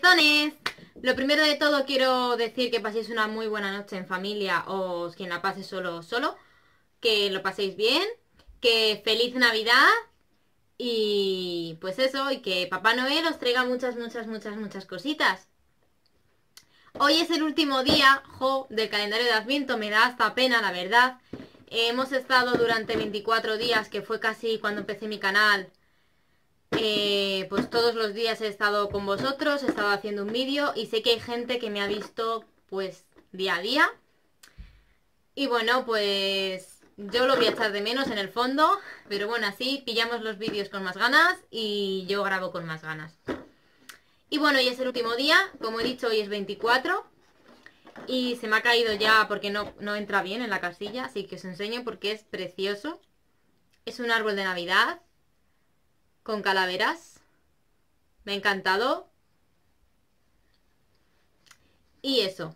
cabiezones. Lo primero de todo quiero decir que paséis una muy buena noche en familia o quien la pase solo, que lo paséis bien, que feliz Navidad y pues eso, y que Papá Noel os traiga muchas cositas. Hoy es el último día, del calendario de Adviento, me da hasta pena, la verdad. Hemos estado durante 24 días, que fue casi cuando empecé mi canal. Pues todos los días he estado con vosotros, he estado haciendo un vídeo y sé que hay gente que me ha visto pues día a día. Y bueno, pues yo lo voy a echar de menos en el fondo, pero bueno, así pillamos los vídeos con más ganas y yo grabo con más ganas. Y bueno, hoy es el último día, como he dicho, hoy es 24 y se me ha caído ya porque no entra bien en la casilla, así que os enseño porque es precioso. Es un árbol de Navidad con calaveras. Me ha encantado. Y eso.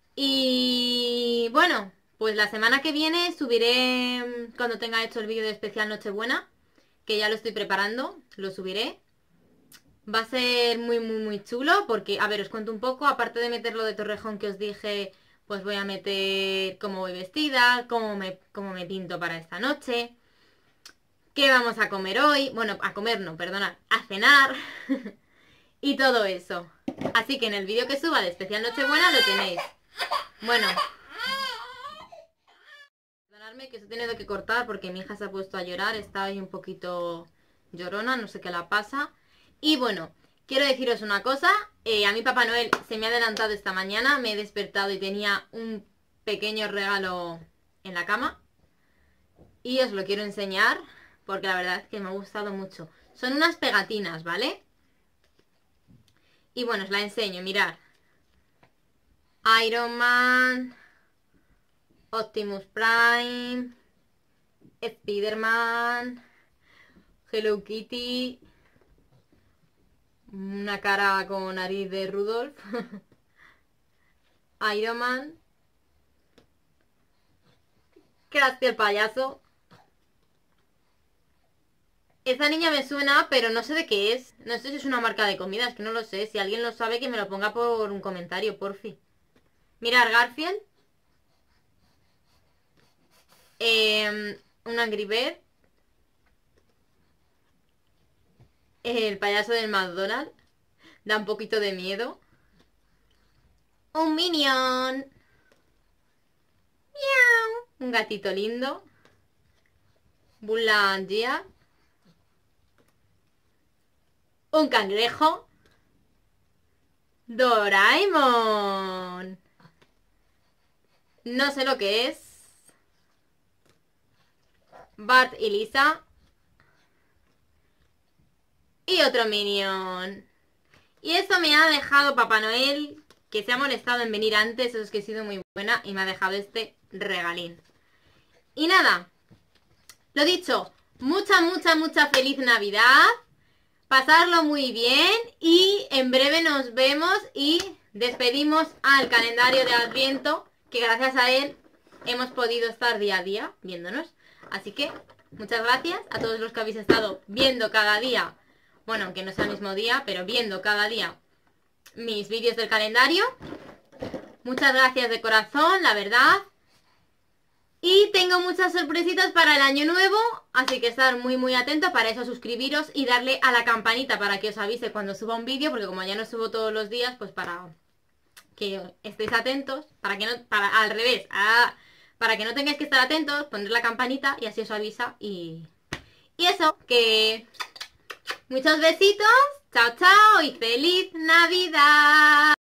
Y bueno, pues la semana que viene subiré, cuando tenga hecho el vídeo de especial Nochebuena, que ya lo estoy preparando, lo subiré. Va a ser muy chulo porque, a ver, os cuento un poco, aparte de meter lo de Torrejón que os dije, pues voy a meter cómo voy vestida, cómo me pinto para esta noche, qué vamos a comer hoy, bueno, a comer no, perdonad, a cenar y todo eso. Así que en el vídeo que suba de especial Nochebuena lo tenéis. Bueno, perdonadme que os he tenido que cortar porque mi hija se ha puesto a llorar, está ahí un poquito llorona, no sé qué la pasa. Y bueno, quiero deciros una cosa, a mi Papá Noel se me ha adelantado esta mañana, me he despertado y tenía un pequeño regalo en la cama. Y os lo quiero enseñar porque la verdad es que me ha gustado mucho. Son unas pegatinas, ¿vale? Y bueno, os la enseño, mirad. Iron Man, Optimus Prime, Spider-Man, Hello Kitty, una cara con nariz de Rudolph, Iron Man, Krusty el payaso. Esta niña me suena, pero no sé de qué es. No sé si es una marca de comida, es que no lo sé. Si alguien lo sabe, que me lo ponga por un comentario, porfi. Mirad, Garfield. Un Angry Bird. El payaso del McDonald's. Da un poquito de miedo. Un Minion. Miau. Un gatito lindo. Bulangia. Un cangrejo. Doraemon. No sé lo que es. Bart y Lisa. Y otro Minion. Y eso me ha dejado Papá Noel, que se ha molestado en venir antes, eso es que he sido muy buena, y me ha dejado este regalín. Y nada, lo dicho, mucha feliz Navidad, pasarlo muy bien y en breve nos vemos y despedimos al calendario de Adviento, que gracias a él hemos podido estar día a día viéndonos. Así que muchas gracias a todos los que habéis estado viendo cada día, bueno, aunque no sea el mismo día, pero viendo cada día mis vídeos del calendario. Muchas gracias de corazón, la verdad. Y tengo muchas sorpresitas para el año nuevo, así que estar muy atento. Para eso suscribiros y darle a la campanita para que os avise cuando suba un vídeo, porque como ya no subo todos los días, pues para que estéis atentos, para que no, al revés, para que no tengáis que estar atentos, poner la campanita y así os avisa y eso, que muchos besitos, chao y feliz Navidad.